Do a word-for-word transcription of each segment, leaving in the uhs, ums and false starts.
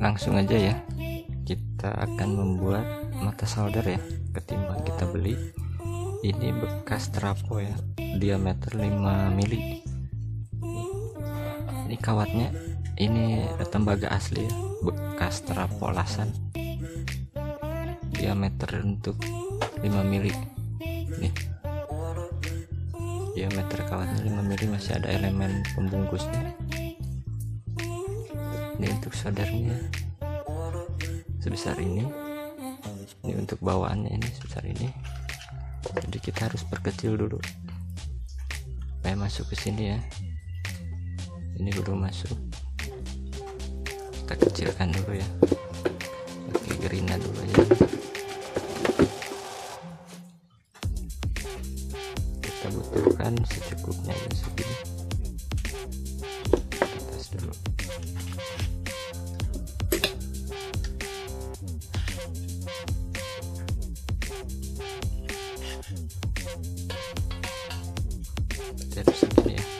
langsung aja ya, kita akan membuat mata solder ya, ketimbang kita beli. Ini bekas trapo ya, diameter lima mili. Ini kawatnya, ini tembaga asli ya, bekas trapo lasan, diameter untuk lima mili. Nih, diameter kawatnya lima mili, masih ada elemen pembungkusnya. Ini untuk soldernya sebesar ini. Ini untuk bawaannya ini sebesar ini. Jadi kita harus perkecil dulu supaya masuk ke sini ya. Ini belum masuk, kita kecilkan dulu ya, pakai gerina dulu ya. Kita butuhkan secukupnya ya, segini. Atas dulu. Terus segini ya.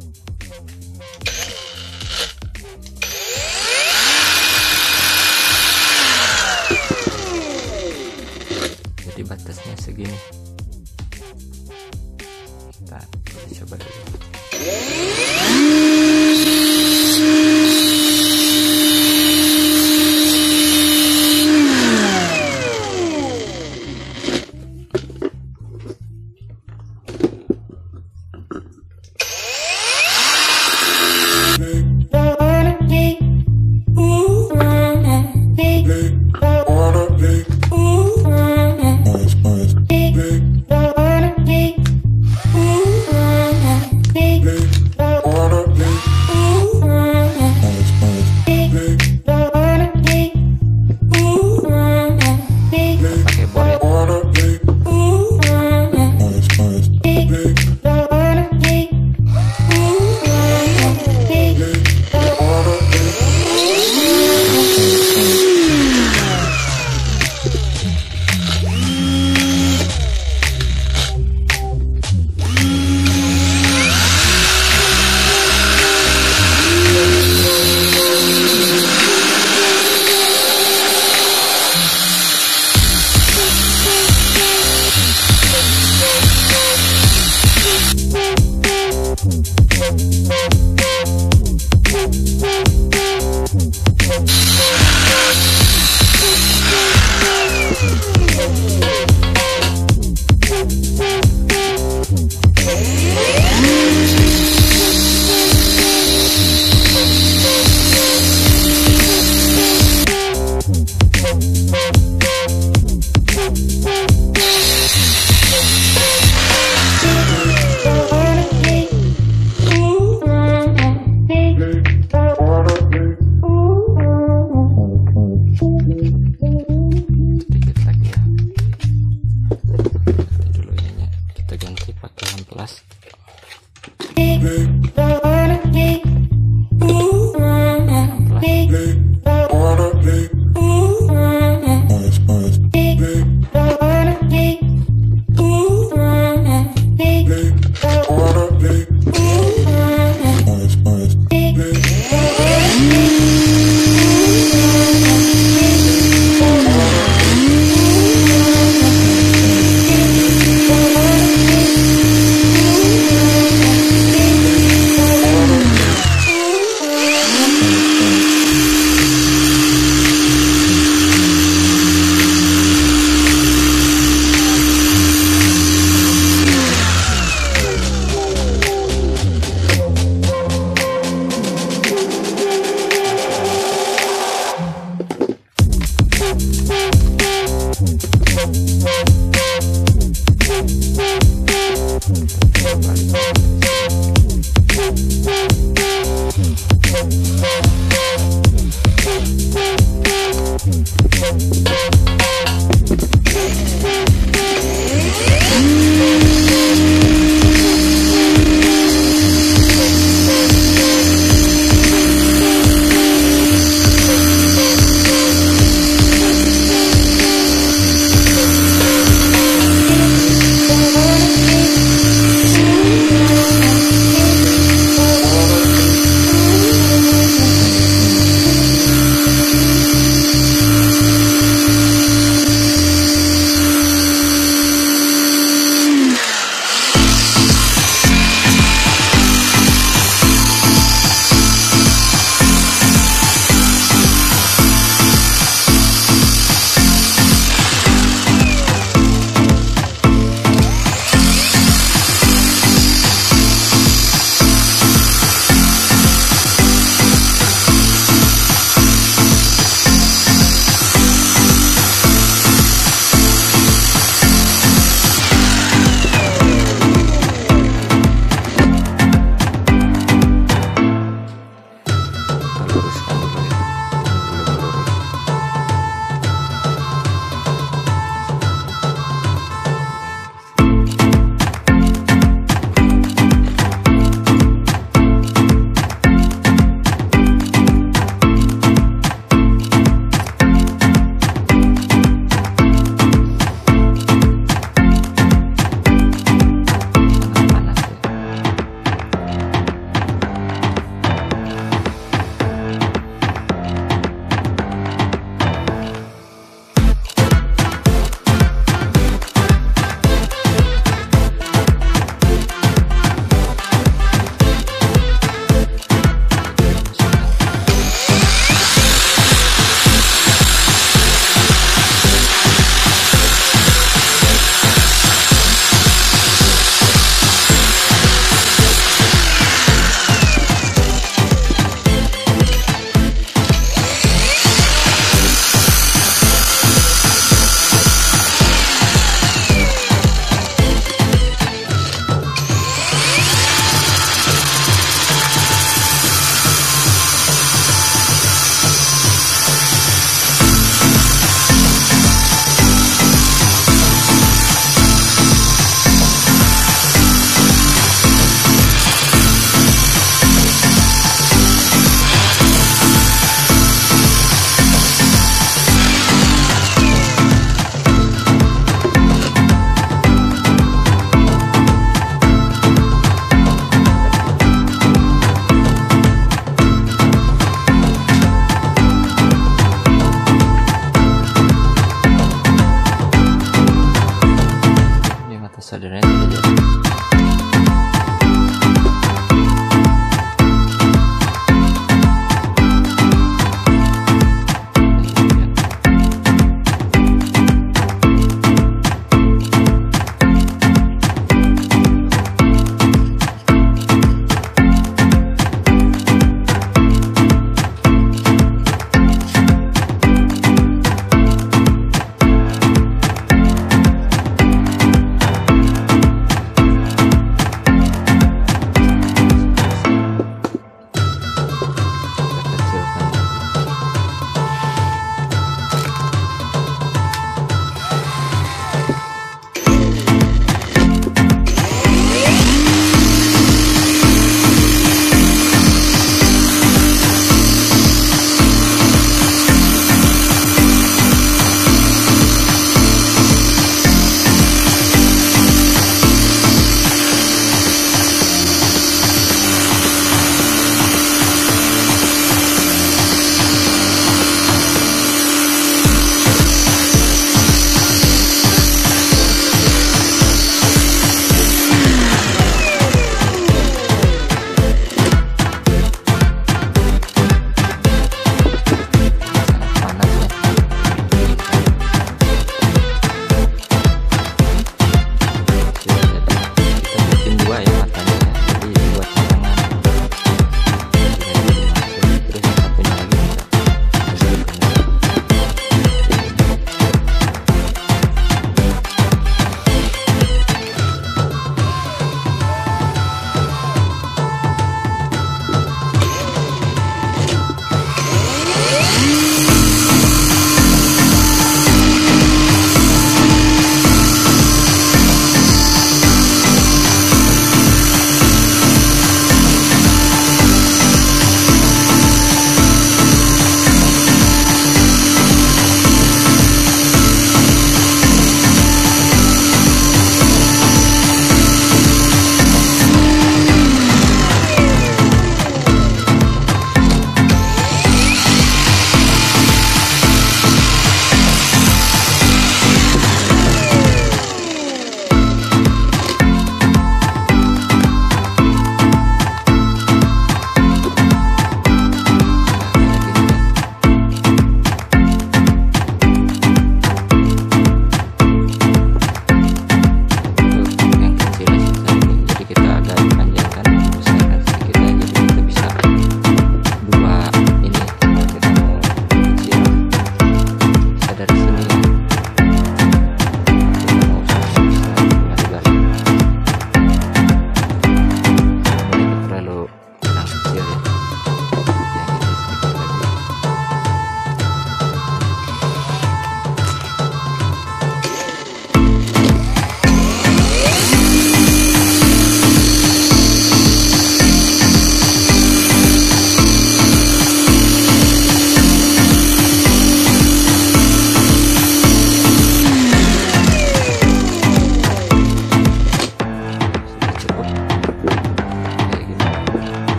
Jadi batasnya segini. Kita coba dulu.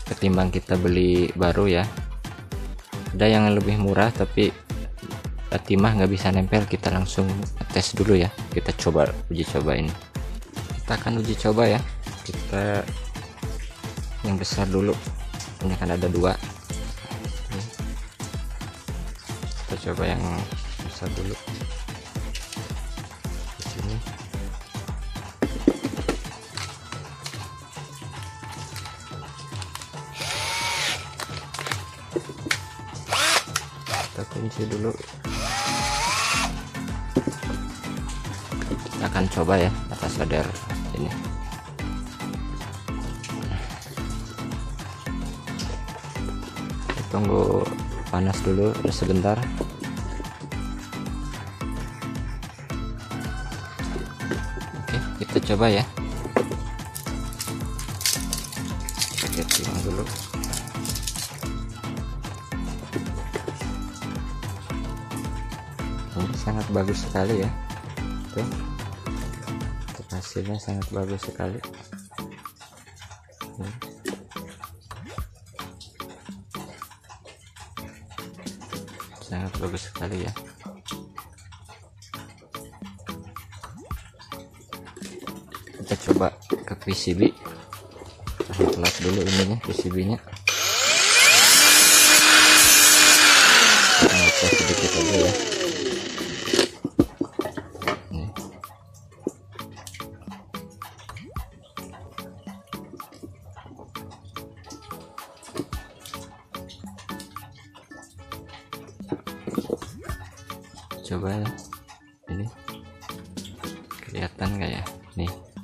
ketimbang kita beli baru ya. Ada yang lebih murah tapi timah nggak bisa nempel, kita langsung tes dulu ya, kita coba uji coba ini. Kita akan uji coba ya, kita yang besar dulu, ini kan ada dua, kita coba yang besar dulu di sini. Kita kunci dulu, kita akan coba ya atas solder ini. Kita tunggu panas dulu sebentar. Oke, kita coba ya, kita timbang dulu. Ini sangat bagus sekali ya, tuh hasilnya sangat bagus sekali. Hmm. Sangat bagus sekali ya. Kita coba ke P C B, telat dulu ininya P C B nya, kita ngecas sedikit aja ya. Coba ya, ini kelihatan nggak ya, nih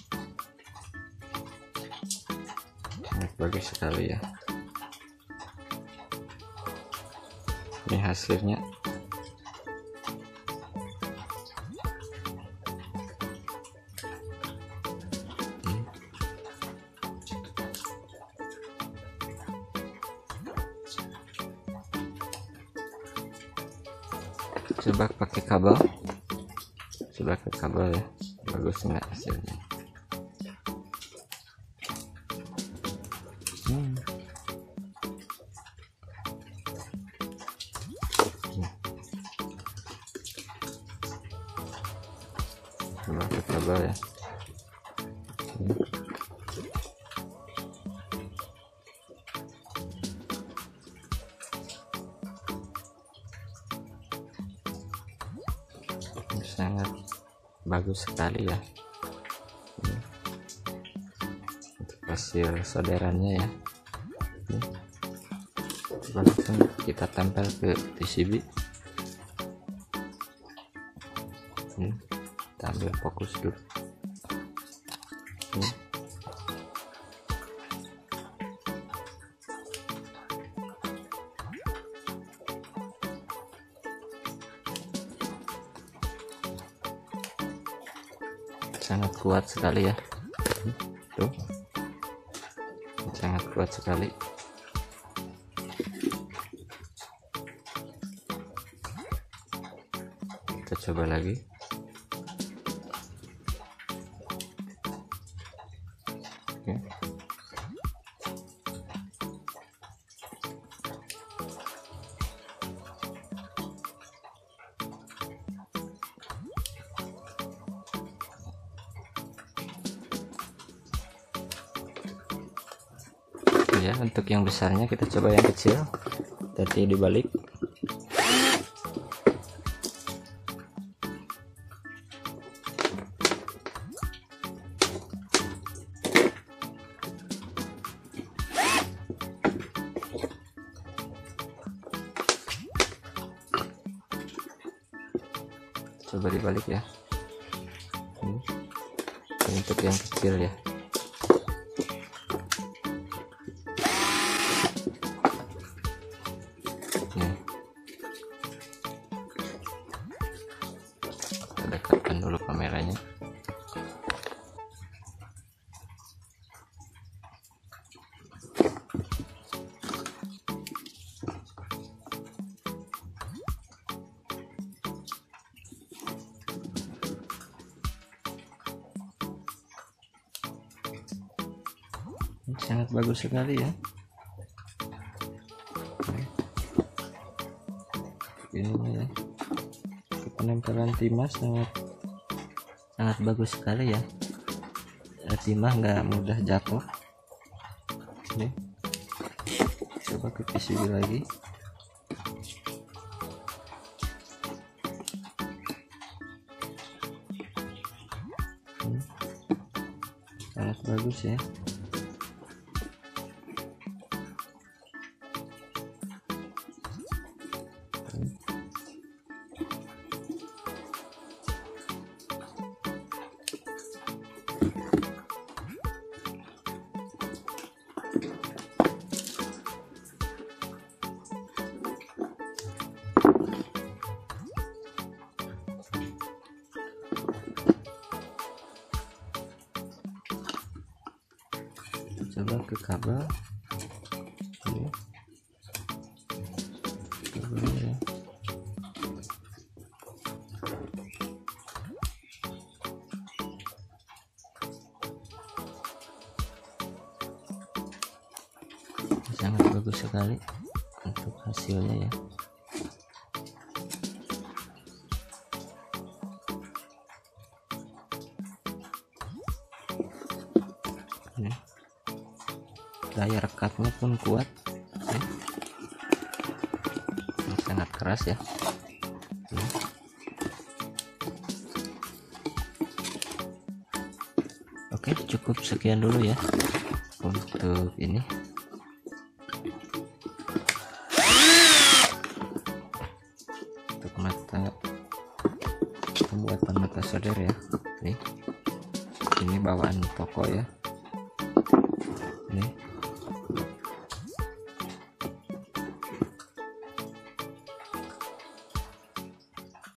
sangat bagus sekali ya. Ini hasilnya. Hmm. Coba pakai kabel, coba pakai kabel ya, bagus nggak hasilnya. Hmm. Coba pakai kabel ya. Hmm. Sangat bagus sekali ya. Ini untuk hasil solderannya ya. Ini langsung kita tempel ke P C B. Ini kita ambil fokus dulu. Ini. Sangat kuat sekali ya, tuh sangat kuat sekali. Kita coba lagi. Oke. Ya, untuk yang besarnya kita coba yang kecil, tadi dibalik. Coba dibalik ya. Ini untuk yang kecil ya. Kita dekatkan dulu kameranya. Sangat bagus sekali ya. ini ya, penempelan timah sangat sangat bagus sekali ya. Timah nggak mudah jatuh. Ini coba ke P C B lagi. Hmm. Sangat bagus ya. Hmm. Coba ke kabel ini, kabelnya ya. Sangat bagus sekali untuk hasilnya ya. Ini daya rekatnya pun kuat ya. Ini sangat keras ya. Ini. Oke, cukup sekian dulu ya untuk ini. Untuk mata pembuatan mata solder ya. Nih, ini bawaan toko ya. Nih.